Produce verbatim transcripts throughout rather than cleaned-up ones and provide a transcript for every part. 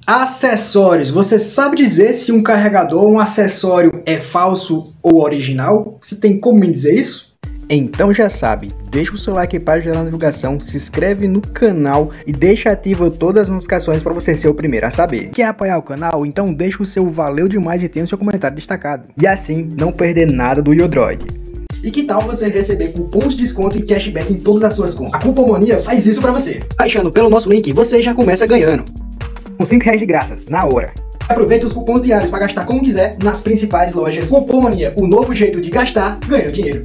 Acessórios. Você sabe dizer se um carregador ou um acessório é falso ou original? Você tem como me dizer isso? Então já sabe, deixa o seu like para ajudar na divulgação, se inscreve no canal e deixa ativo todas as notificações para você ser o primeiro a saber. Quer apoiar o canal? Então deixa o seu valeu demais e tenha o seu comentário destacado. E assim, não perder nada do Yodroid. E que tal você receber cupons de desconto e cashback em todas as suas contas? A Cupomania faz isso para você. Baixando pelo nosso link, você já começa ganhando. Com cinco reais de graça, na hora. Aproveita os cupons diários para gastar como quiser nas principais lojas. Cupomania, o novo jeito de gastar ganhando dinheiro.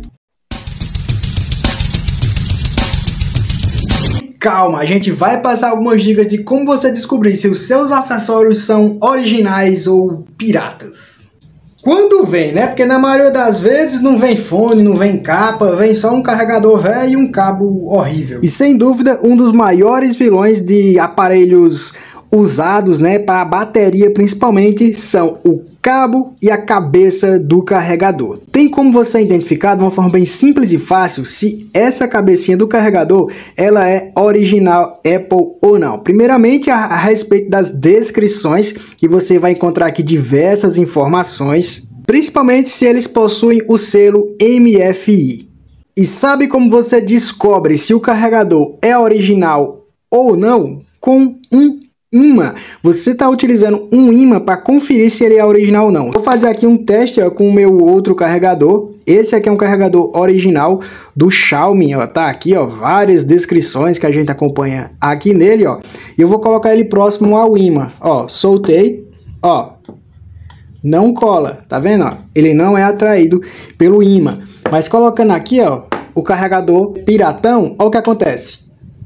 Calma, a gente vai passar algumas dicas de como você descobrir se os seus acessórios são originais ou piratas. Quando vem, né? Porque na maioria das vezes não vem fone, não vem capa, vem só um carregador velho e um cabo horrível. E sem dúvida, um dos maiores vilões de aparelhos usados, né, para bateria principalmente, são o cabo e a cabeça do carregador. Tem como você identificar de uma forma bem simples e fácil se essa cabecinha do carregador ela é original Apple ou não. Primeiramente, a, a respeito das descrições, que você vai encontrar aqui diversas informações, principalmente se eles possuem o selo M F I. E sabe como você descobre se o carregador é original ou não? Com um imã. Você está utilizando um imã para conferir se ele é original ou não. Vou fazer aqui um teste ó, com o meu outro carregador. Esse aqui é um carregador original do Xiaomi, ó, tá aqui, ó, várias descrições que a gente acompanha aqui nele, ó. E eu vou colocar ele próximo ao imã, ó, soltei, ó, não cola, tá vendo, ó? Ele não é atraído pelo imã. Mas colocando aqui, ó, o carregador piratão, ó o que acontece.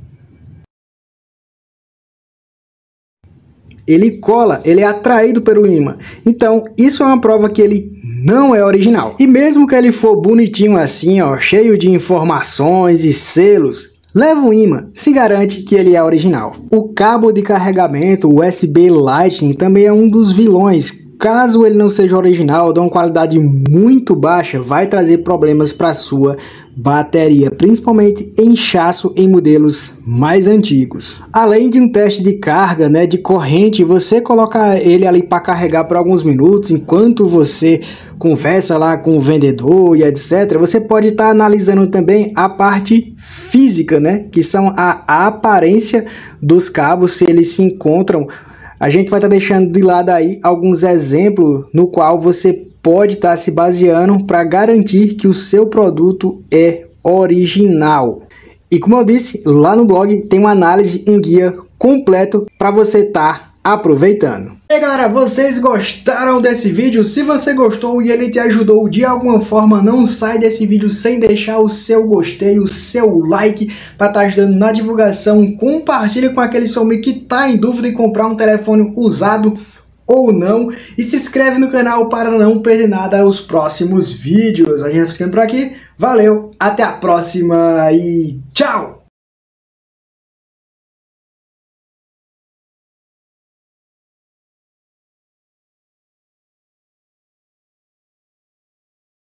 Ele cola, ele é atraído pelo imã. Então, isso é uma prova que ele não é original. E mesmo que ele for bonitinho assim, ó, cheio de informações e selos, leva um imã, se garante que ele é original. O cabo de carregamento U S B Lightning também é um dos vilões. Caso ele não seja original, de uma qualidade muito baixa, vai trazer problemas para sua bateria, principalmente inchaço em modelos mais antigos. Além de um teste de carga, né, de corrente, você coloca ele ali para carregar por alguns minutos, enquanto você conversa lá com o vendedor e etcétera. Você pode estar tá analisando também a parte física, né, que são a, a aparência dos cabos, se eles se encontram. A gente vai estar tá deixando de lado aí alguns exemplos no qual você pode estar tá se baseando para garantir que o seu produto é original. E como eu disse, lá no blog tem uma análise, um guia completo para você estar tá aproveitando. E aí, galera, vocês gostaram desse vídeo? Se você gostou e ele te ajudou de alguma forma, não sai desse vídeo sem deixar o seu gostei, o seu like para estar ajudando na divulgação. Compartilhe com aquele seu amigo que está em dúvida em comprar um telefone usado ou não. E se inscreve no canal para não perder nada os próximos vídeos. A gente vai ficando por aqui. Valeu, até a próxima e tchau!